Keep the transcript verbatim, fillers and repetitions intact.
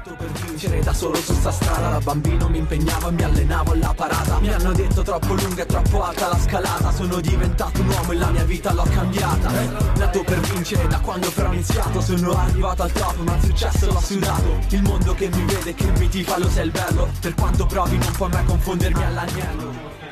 Nato per vincere da solo su sta strada, da bambino mi impegnavo e mi allenavo alla parata. Mi hanno detto troppo lunga e troppo alta la scalata, sono diventato un uomo e la mia vita l'ho cambiata. Nato per vincere da quando però ho iniziato, sono arrivato al top ma il successo l'ho sudato. Il mondo che mi vede, che mi tifa, lo sa il bello, per quanto provi non può mai confondermi all'agnello.